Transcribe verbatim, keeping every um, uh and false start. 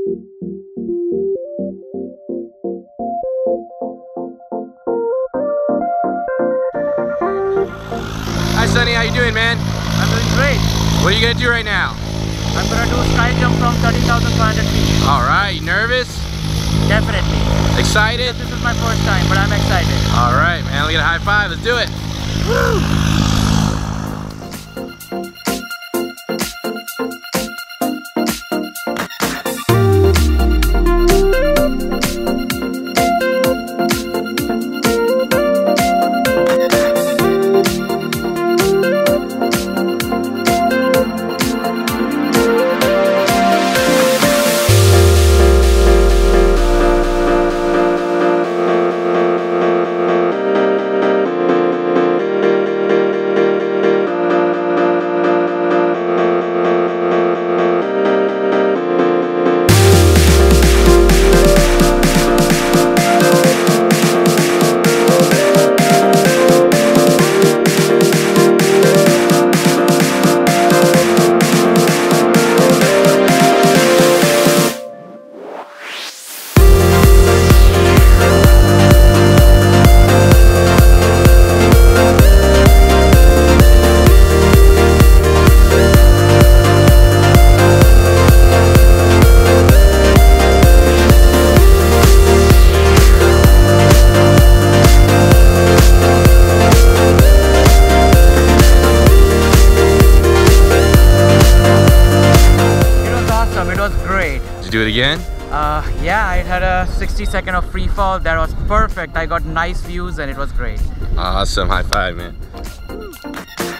Hi Sonny, how you doing, man? I'm doing great. What are you gonna do right now? I'm gonna do a sky jump from thirteen thousand five hundred feet. All right, you nervous? Definitely. Excited? This is my first time, but I'm excited. All right, man, let's get a high five. Let's do it. Woo! Do it again? Uh, yeah, I had a sixty second of free fall. That was perfect. I got nice views and it was great. Awesome. High five, man.